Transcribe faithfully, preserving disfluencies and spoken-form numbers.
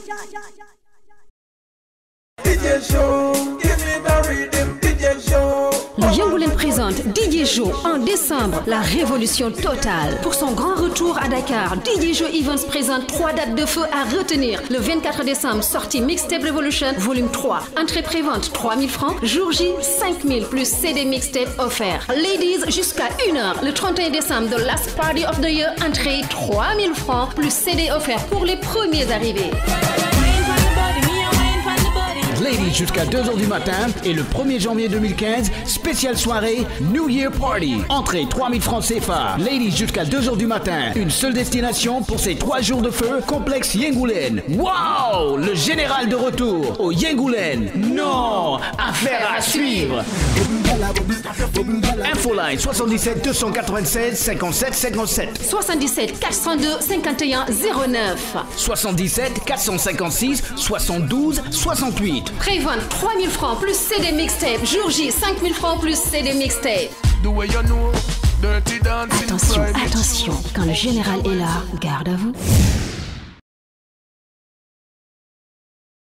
D J Show, give me the rhythm, D J Show. Le Yangoulène présente D J Joe en décembre, la révolution totale. Pour son grand retour à Dakar, D J Joe Events présente trois dates de feu à retenir. Le vingt-quatre décembre, sortie Mixtape Revolution, volume trois. Entrée prévente trois mille francs. Jour J, cinq mille plus C D Mixtape offert. Ladies, jusqu'à une heure. Le trente et un décembre, The Last Party of the Year, entrée trois mille francs plus C D offert pour les premiers arrivés. Ladies jusqu'à deux heures du matin et le premier janvier deux mille quinze, spéciale soirée New Year Party. Entrée trois mille francs C F A. Ladies jusqu'à deux heures du matin. Une seule destination pour ces trois jours de feu, complexe Yangoulène. Wow! Le général de retour au Yangoulène. Non! Affaire à suivre. Infoline soixante-dix-sept deux cent quatre-vingt-seize cinquante-sept cinquante-sept. soixante-dix-sept quatre cent deux cinquante et un zéro neuf. soixante-dix-sept quatre cent cinquante-six soixante-douze soixante-huit. Prévente trois mille francs plus C D Mixtape. Jour J, cinq mille francs plus C D Mixtape. Attention, attention, quand le général est là, garde à vous.